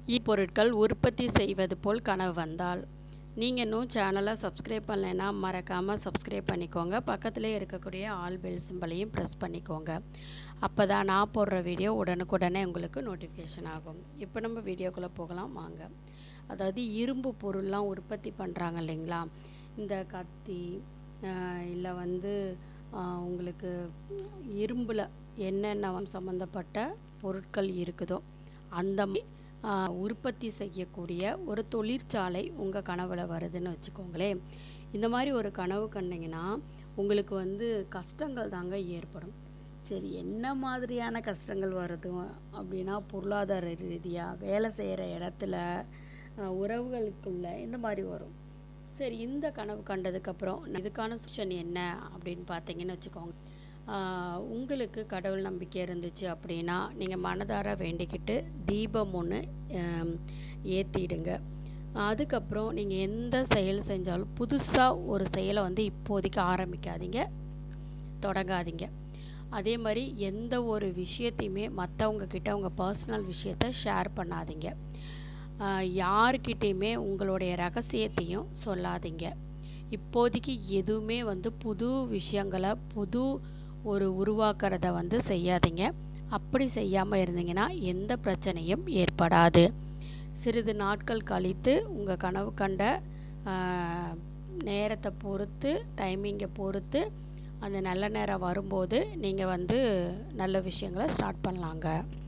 பொருட்கள் உற்பத்தி செய்வது போல் கனவு வந்தால். நீங்கள் இன்னும் சேனலை சப்ஸ்கிரைப் பண்ணலைன்னா மறக்காமல் சப்ஸ்கிரைப் பண்ணிக்கோங்க. பக்கத்துலேயே இருக்கக்கூடிய ஆல் பெல் சிம்பலையும் ப்ரெஸ் பண்ணிக்கோங்க. அப்போ தான் நான் போடுற வீடியோ உடனுக்குடனே உங்களுக்கு நோட்டிஃபிகேஷன் ஆகும். இப்போ நம்ம வீடியோக்குள்ளே போகலாம் வாங்க. அதாவது இரும்பு பொருள்லாம் உற்பத்தி பண்ணுறாங்க இல்லைங்களா, இந்த கத்தி இல்லை உங்களுக்கு இரும்பில் என்னென்ன சம்மந்தப்பட்ட பொருட்கள் இருக்குதோ அந்த உற்பத்தி செய்யக்கூடிய ஒரு தொழிற்சாலை உங்கள் கனவில் வருதுன்னு வச்சுக்கோங்களேன். இந்த மாதிரி ஒரு கனவு கண்டிங்கன்னா உங்களுக்கு கஷ்டங்கள் தாங்க ஏற்படும். சரி, என்ன மாதிரியான கஷ்டங்கள் வருது அப்படின்னா, பொருளாதார ரீதியாக, வேலை செய்கிற இடத்துல, உறவுகளுக்குள்ள இந்த மாதிரி வரும். சரி, இந்த கனவு கண்டதுக்கப்புறம் இதுக்கான சொல்யூஷன் என்ன அப்படின்னு பார்த்தீங்கன்னு வச்சுக்கோங்க. உங்களுக்கு கடவுள் நம்பிக்கை இருந்துச்சு அப்படின்னா நீங்கள் மனதார வேண்டிக்கிட்டு தீபம் ஒன்று ஏற்றிடுங்க. அதுக்கப்புறம் நீங்கள் எந்த செயல் செஞ்சாலும் புதுசாக ஒரு செயலை இப்போதைக்கு ஆரம்பிக்காதீங்க, தொடங்காதீங்க. அதே மாதிரி எந்த ஒரு விஷயத்தையுமே மற்றவங்கக்கிட்ட உங்கள் பர்சனல் விஷயத்தை ஷேர் பண்ணாதீங்க. யார்கிட்டையுமே உங்களுடைய ரகசியத்தையும் சொல்லாதீங்க. இப்போதைக்கு எதுவுமே புது விஷயங்களை ஒரு உருவாக்குறத செய்யாதீங்க. அப்படி செய்யாமல் இருந்தீங்கன்னா எந்த பிரச்சனையும் ஏற்படாது. சிறிது நாட்கள் கழித்து உங்கள் கனவு கண்ட நேரத்தை பொறுத்து, டைமிங்கை பொறுத்து, அந்த நல்ல நேரம் வரும்போது நீங்கள் நல்ல விஷயங்களை ஸ்டார்ட் பண்ணலாங்க.